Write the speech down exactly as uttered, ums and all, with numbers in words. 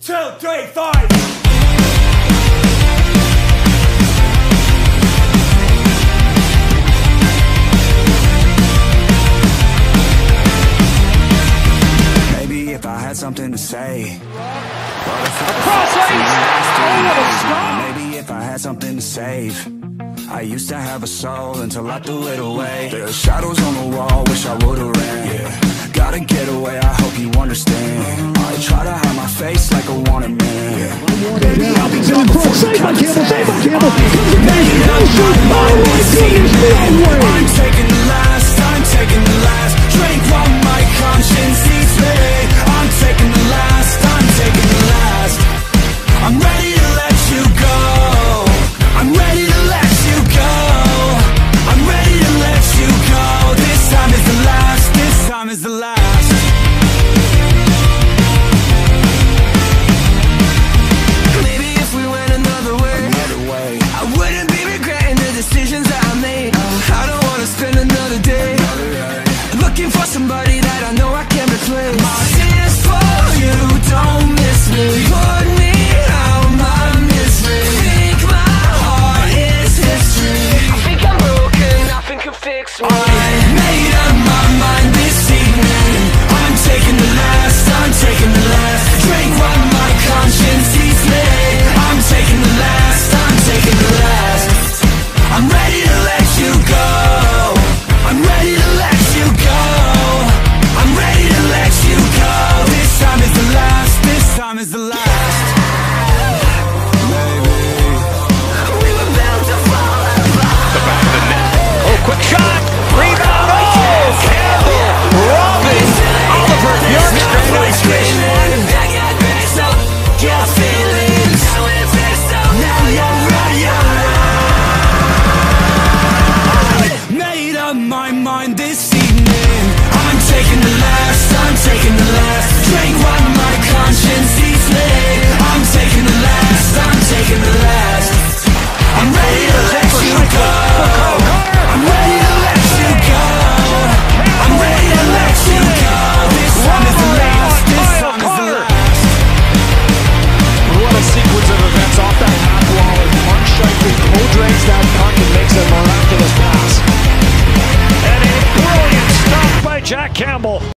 two, three, five. Maybe if I had something to say. Across ice! Oh, what a stop! Maybe if I had something to save. I used to have a soul until I threw it away. There's shadows on the wall, wish I would've ran. Yeah. Gotta get away, I hope you understand. I try to hide my face like a wanted man. Yeah. Baby, I'll be gone before you Save by Campbell, save by Campbell. I'm taking the last, I'm taking the last drink while my conscience eats me. I'm taking the last, I'm taking the last. I'm ready to let you go. I'm ready to let you go. I'm ready to let you go. This time is the last, this time is the last. Maybe if we went another way, another way, I wouldn't be regretting the decisions that I made. I don't wanna spend another day, another day looking for somebody that I know I can replace. My tears for you, don't miss me. Put me out my misery. Think my heart is history. I think I'm broken, nothing can fix me. I made up my mind this evening. I'm taking the last, I'm taking the last drink while my conscience eats me. I'm taking the last, I'm taking the last. I'm ready to let you go. I'm ready to let you go. I'm ready to let you go. This time is the last, this time is the last. Baby, we were bound to fall apart. The back of the net. Oh, quick shot! Rebound! Oh, Campbell! Robin! Oliver Bjorkstrand! Your feelings, now you're ready. I made up my mind this evening. I'm taking the last, I'm taking the last drink while my conscience eats me. I'm taking the last, I'm taking the last. I'm ready to let you go. I'm ready to let you go. I'm ready to let you go. This time is the last, this time is the last. What a sequence of events off that half wall as Mark Scheifele co-drains that puck and makes a miraculous pass. And a brilliant stop by Jack Campbell.